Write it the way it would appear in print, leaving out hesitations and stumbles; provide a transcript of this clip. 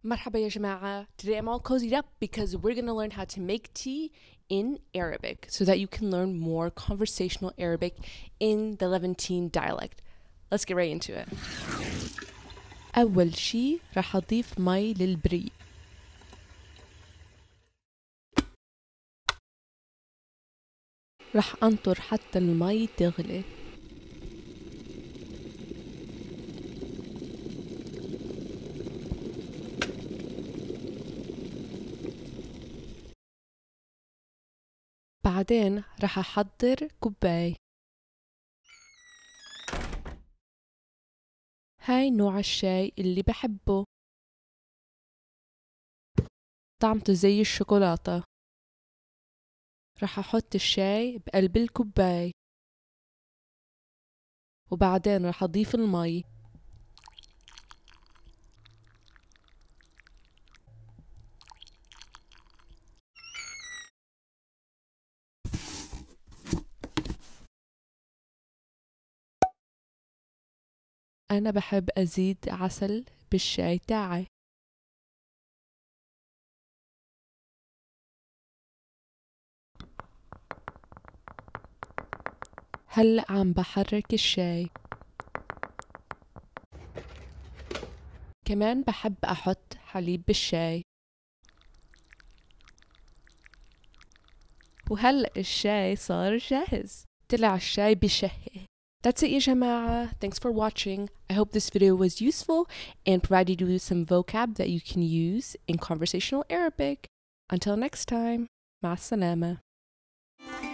Marhaba ya jama'a. Today I'm all cozied up because we're going to learn how to make tea in Arabic so that you can learn more conversational Arabic in the Levantine dialect. Let's get right into it. أول شي راح أضيف مي للبريق. راح أنطر حتى المي تغلي. بعدين راح أحضر كوباي. هاي نوع الشاي اللي بحبه، طعمته زي الشوكولاتة. راح أحط الشاي بقلب الكوباي وبعدين راح أضيف المي. أنا بحب أزيد عسل بالشاي تاعي. هلأ عم بحرك الشاي. كمان بحب أحط حليب بالشاي. وهلأ الشاي صار جاهز. طلع الشاي بشهي. That's it يا جماعة. Thanks for watching. I hope this video was useful and provided you with some vocab that you can use in conversational Arabic. Until next time. مع السلامة.